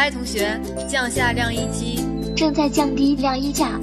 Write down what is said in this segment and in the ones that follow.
爱同学，降下晾衣机， 正在降低晾衣架。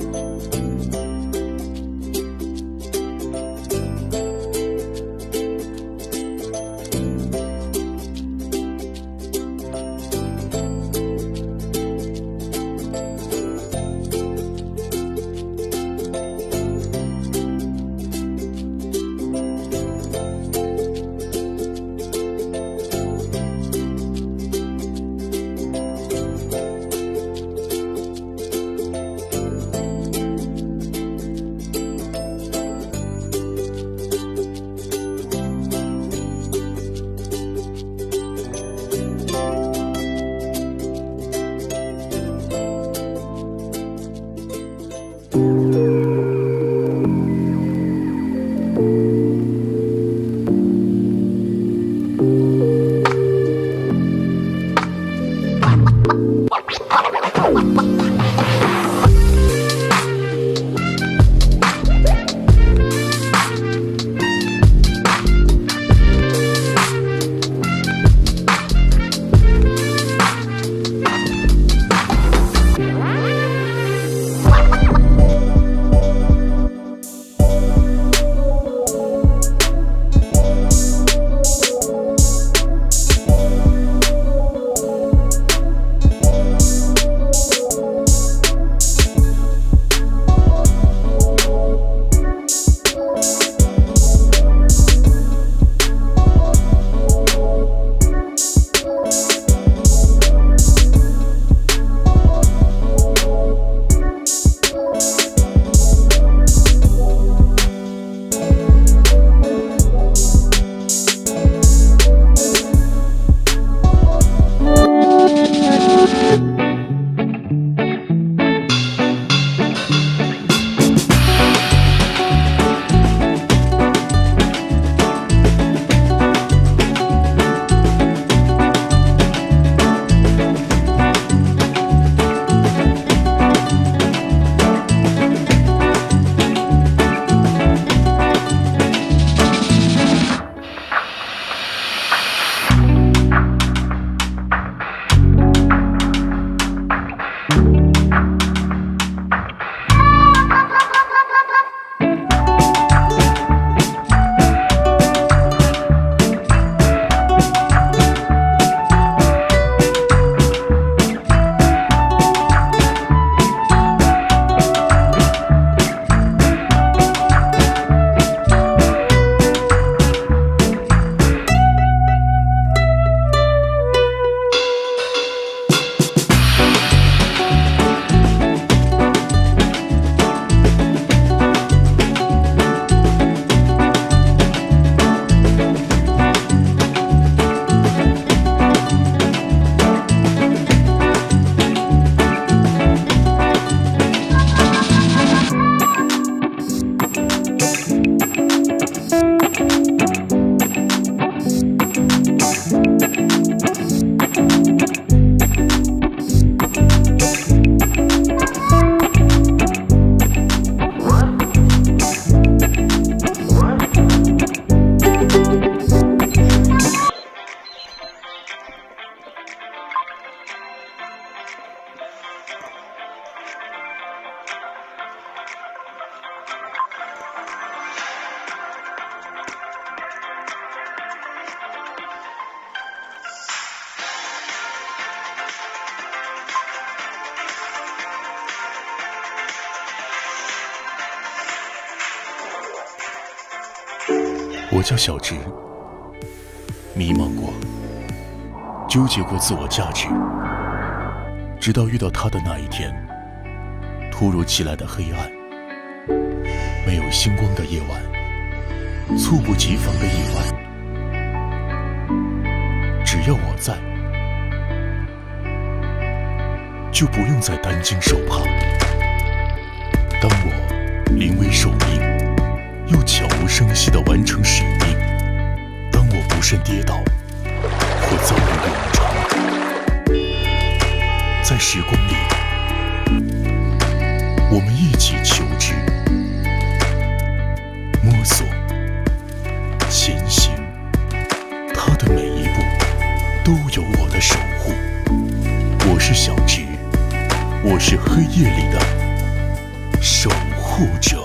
我叫小直，迷茫过，纠结过自我价值，直到遇到他的那一天，突如其来的黑暗，没有星光的夜晚，猝不及防的意外。只要我在，就不用再担惊受怕。当我临危受命，又悄无声息地完成使命，当我不慎跌倒或遭遇冷场，在时光里，我们一起求知、摸索、前行，他的每一步都有我的守护。我是是黑夜里的守护者。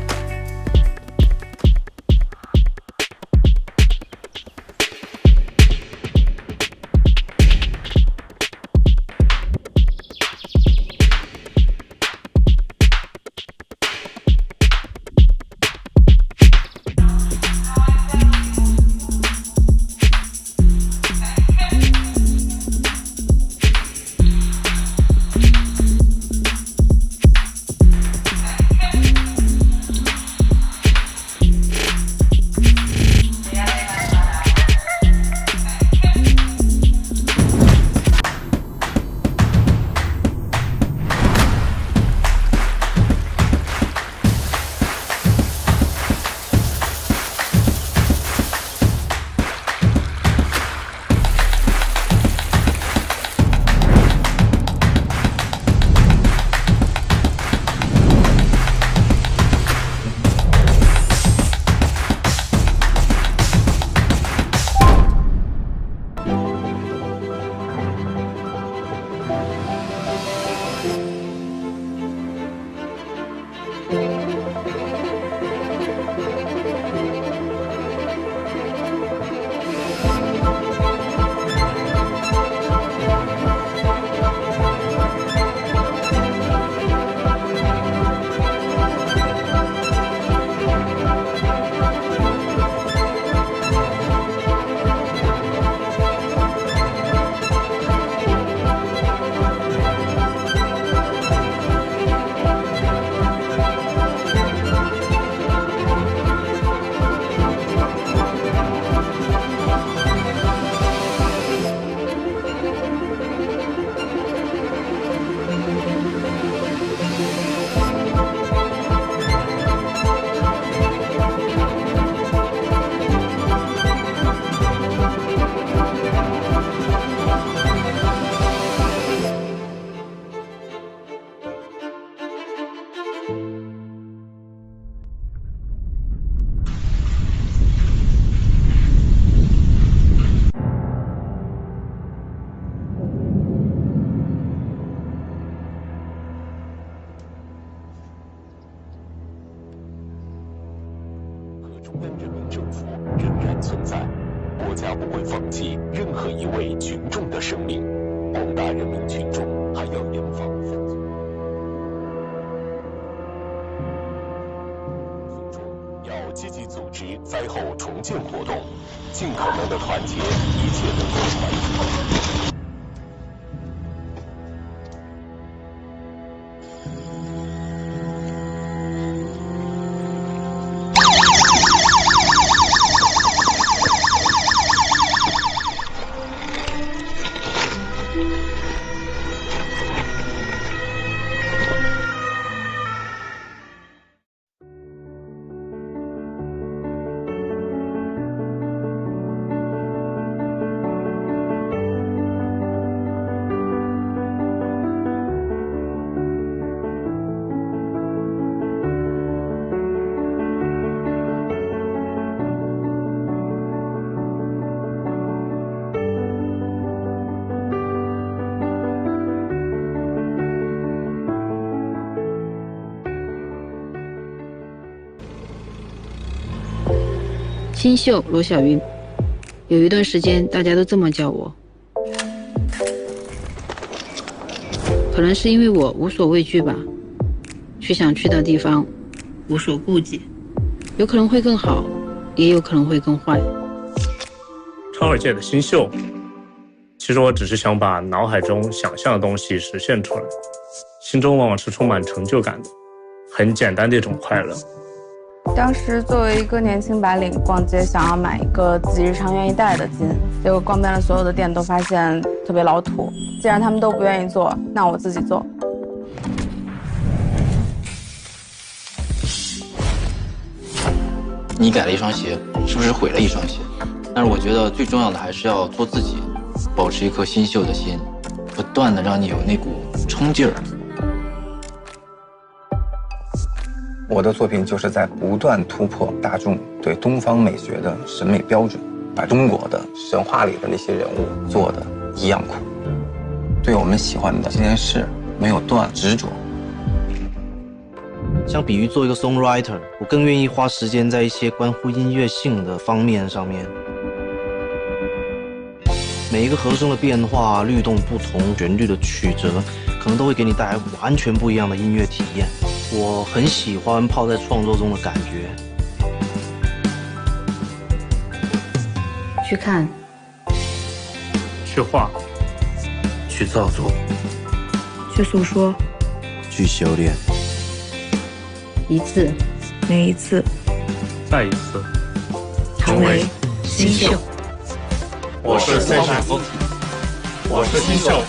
中央人民政府仍然存在，国家不会放弃任何一位群众的生命，广大人民群众还要严防犯罪。群众要积极组织灾后重建活动，尽可能的团结一切能够团结。 新秀罗小云，有一段时间大家都这么叫我，可能是因为我无所畏惧吧，去想去的地方无所顾忌，有可能会更好，也有可能会更坏。 超二界的新秀，其实我只是想把脑海中想象的东西实现出来，心中往往是充满成就感的，很简单的一种快乐。 当时作为一个年轻白领逛街，想要买一个自己日常愿意戴的金，结果逛遍了所有的店，都发现特别老土。既然他们都不愿意做，那我自己做。 你改了一双鞋，是不是毁了一双鞋？但是我觉得最重要的还是要做自己，保持一颗新秀的心，不断的让你有那股冲劲儿。 我的作品就是在不断突破大众对东方美学的审美标准，把中国的神话里的那些人物做的一样酷。对我们喜欢的这件事， 没有断执着。 相比于做一个 songwriter， 我更愿意花时间在一些关乎音乐性的方面上面。每一个和声的变化、律动不同、旋律的曲折，可能都会给你带来完全不一样的音乐体验。我很喜欢泡在创作中的感觉。 去看， 去画， 去造作， 去诉说， 去修炼。 一次， 每一次， 再一次， 成为新秀。 我是三山风，我是新秀。